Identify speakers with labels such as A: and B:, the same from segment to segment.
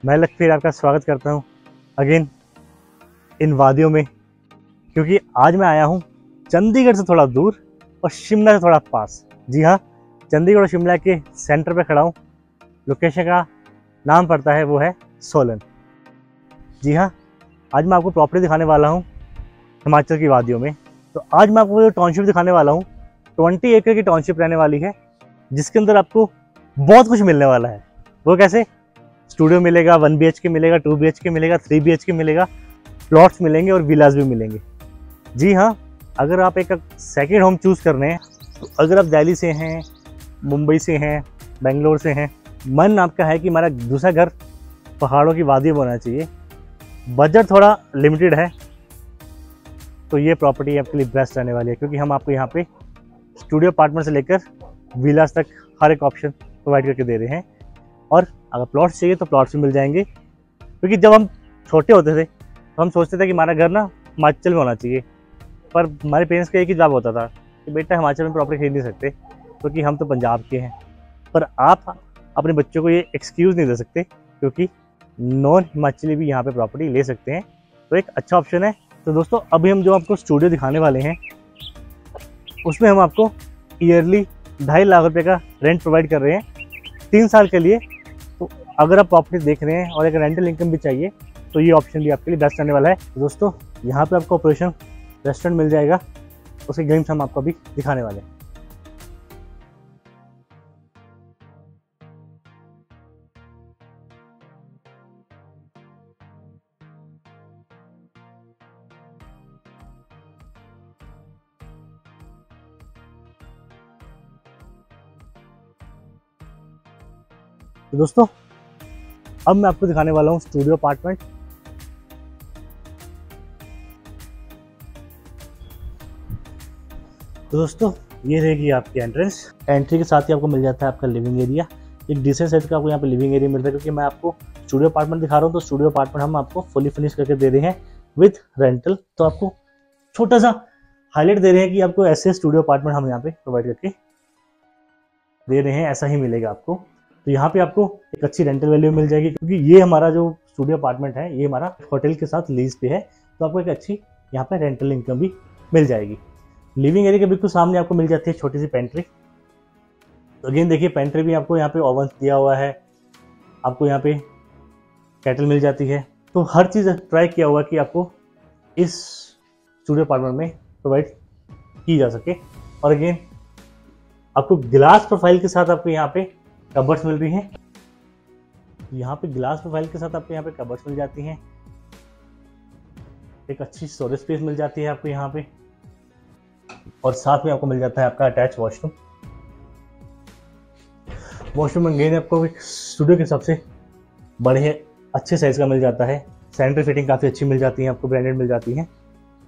A: मैं लक्ष्य आपका स्वागत करता हूं अगेन इन वादियों में, क्योंकि आज मैं आया हूं चंडीगढ़ से थोड़ा दूर और शिमला से थोड़ा पास। जी हाँ, चंडीगढ़ और शिमला के सेंटर पे खड़ा हूं। लोकेशन का नाम पड़ता है वो है सोलन। जी हाँ, आज मैं आपको प्रॉपर्टी दिखाने वाला हूं हिमाचल की वादियों में। तो आज मैं आपको जो टाउनशिप दिखाने वाला हूं 20 एकड़ की टाउनशिप रहने वाली है, जिसके अंदर आपको बहुत कुछ मिलने वाला है। वो कैसे? स्टूडियो मिलेगा, 1 BHK मिलेगा, 2 BHK मिलेगा, 3 BHK मिलेगा, प्लॉट्स मिलेंगे और विलास भी मिलेंगे। जी हाँ, अगर आप एक सेकंड होम चूज़ कर रहे हैं, तो अगर आप दिल्ली से हैं, मुंबई से हैं, बेंगलोर से हैं, मन आपका है कि हमारा दूसरा घर पहाड़ों की वादी में होना चाहिए, बजट थोड़ा लिमिटेड है, तो ये प्रॉपर्टी आपके लिए बेस्ट रहने वाली है, क्योंकि हम आपको यहाँ पे स्टूडियो अपार्टमेंट से लेकर विलास तक हर एक ऑप्शन प्रोवाइड करके दे रहे हैं। और अगर प्लॉट्स चाहिए तो प्लॉट्स भी मिल जाएंगे, क्योंकि जब हम छोटे होते थे तो हम सोचते थे कि हमारा घर ना हिमाचल में होना चाहिए, पर हमारे पेरेंट्स का एक ही जवाब होता था कि बेटा हिमाचल में प्रॉपर्टी खरीद नहीं सकते क्योंकि हम तो पंजाब के हैं। पर आप अपने बच्चों को ये एक्सक्यूज़ नहीं दे सकते, क्योंकि नॉन हिमाचली भी यहाँ पे प्रॉपर्टी ले सकते हैं, तो एक अच्छा ऑप्शन है। तो दोस्तों, अभी हम जो आपको स्टूडियो दिखाने वाले हैं उसमें हम आपको ईयरली 2.5 लाख रुपये का रेंट प्रोवाइड कर रहे हैं 3 साल के लिए। तो अगर आप प्रॉपर्टी देख रहे हैं और एक रेंटल इनकम भी चाहिए तो ये ऑप्शन भी आपके लिए बेस्ट रहने वाला है। तो दोस्तों, यहाँ पे आपको ऑपरेशन रेस्टोरेंट मिल जाएगा, उसके ग्लिम्स हम आपको अभी दिखाने वाले हैं। तो दोस्तों, अब मैं आपको दिखाने वाला हूँ स्टूडियो अपार्टमेंट। तो दोस्तों, ये रहेगी आपकी एंट्रेंस। एंट्री के साथ ही आपको मिल जाता है आपका लिविंग एरिया। एक डिसेंट साइज का आपको यहाँ पे लिविंग एरिया मिलता है, क्योंकि मैं आपको स्टूडियो अपार्टमेंट दिखा रहा हूँ, तो स्टूडियो अपार्टमेंट हम आपको फुली फिनिश करके दे रहे हैं विद रेंटल। तो आपको छोटा सा हाईलाइट दे रहे हैं कि आपको ऐसे स्टूडियो अपार्टमेंट हम यहाँ पे प्रोवाइड करके दे रहे हैं, ऐसा ही मिलेगा आपको। तो यहाँ पे आपको एक अच्छी रेंटल वैल्यू मिल जाएगी, क्योंकि ये हमारा जो स्टूडियो अपार्टमेंट है ये हमारा होटल के साथ लीज पे है, तो आपको एक अच्छी यहाँ पे रेंटल इनकम भी मिल जाएगी। लिविंग एरिया के बिल्कुल सामने आपको मिल जाती है छोटी सी पेंट्री। तो अगेन देखिए, पेंट्री भी आपको यहाँ पे ओवन दिया हुआ है, आपको यहाँ पे केटल मिल जाती है। तो हर चीज़ ट्राई किया हुआ कि आपको इस स्टूडियो अपार्टमेंट में प्रोवाइड की जा सके। और अगेन आपको ग्लास प्रोफाइल के साथ आपको यहाँ पे कबर्ड्स मिल रही हैं। यहाँ पे ग्लास प्रोफाइल के साथ आपको यहाँ पे कबर्ड्स मिल जाती हैं। एक अच्छी स्टोरेज स्पेस मिल जाती है आपको यहाँ पे, और साथ में आपको मिल जाता है आपका अटैच वॉशरूम। वॉशरूम अगेन आपको एक स्टूडियो के हिसाब से बड़े अच्छे साइज का मिल जाता है। सैनिटरी फिटिंग काफ़ी अच्छी मिल जाती है आपको, ब्रांडेड मिल जाती है।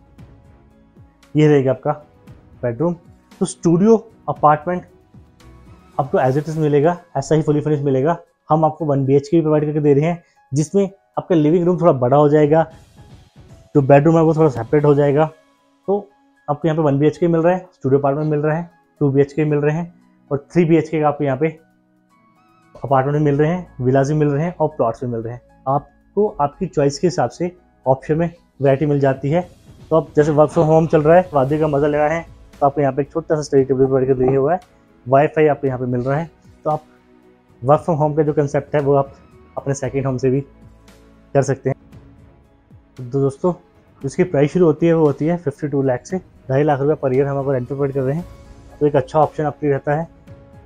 A: ये रहेगा आपका बेडरूम। तो स्टूडियो अपार्टमेंट आपको एज इट इज मिलेगा, ऐसा ही फुली फिनिश मिलेगा। हम आपको 1 BHK भी प्रोवाइड करके दे रहे हैं, जिसमें आपका लिविंग रूम थोड़ा बड़ा हो जाएगा, जो बेडरूम है वो थोड़ा सेपरेट हो जाएगा। तो आपको यहाँ पे 1 BHK मिल रहा है, स्टूडियो अपार्टमेंट मिल रहा है, 2 BHK मिल रहे हैं, और 3 BHK का आपको यहाँ पे अपार्टमेंट मिल रहे हैं, विलास भी मिल रहे हैं और प्लॉट्स भी मिल रहे हैं। आपको आपकी चॉइस के हिसाब से ऑप्शन में वैरायटी मिल जाती है। तो आप जैसे वर्क फ्रॉम होम चल रहा है, वादी का मजा ले रहे हैं, तो आपको यहाँ पे एक छोटा सा स्टडी टेबल प्रोवाइड कर दिया हुआ है, वाईफाई आपको यहाँ पे मिल रहा है। तो आप वर्क फ्रॉम होम का जो कंसेप्ट है वो आप अपने सेकंड होम से भी कर सकते हैं। तो दोस्तों, इसकी प्राइस शुरू होती है वो होती है 52 लाख से। 2.5 लाख रुपये पर ईयर हम आपको रेंट प्रोवाइड कर रहे हैं, तो एक अच्छा ऑप्शन आपके लिए रहता है।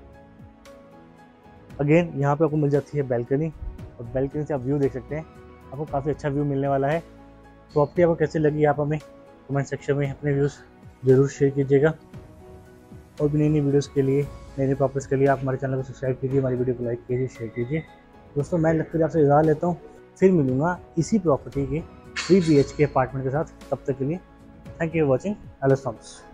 A: अगेन यहाँ पे आपको मिल जाती है बैल्कनी, और बैल्कनी से आप व्यू देख सकते हैं, आपको काफ़ी अच्छा व्यू मिलने वाला है। प्रॉपर्टी आपको कैसे लगी आप हमें कमेंट सेक्शन में अपने व्यूज़ ज़रूर शेयर कीजिएगा। और भी नई नई वीडियोस के लिए, नई नई प्रॉपर्टीज के लिए आप हमारे चैनल को सब्सक्राइब कीजिए, हमारी वीडियो को लाइक कीजिए, शेयर कीजिए। दोस्तों, मैं लक्ष्य आपसे इजाज़त लेता हूँ, फिर मिलूंगा इसी प्रॉपर्टी के 3 BHK अपार्टमेंट के साथ। तब तक के लिए thank you for watching. Hello songs.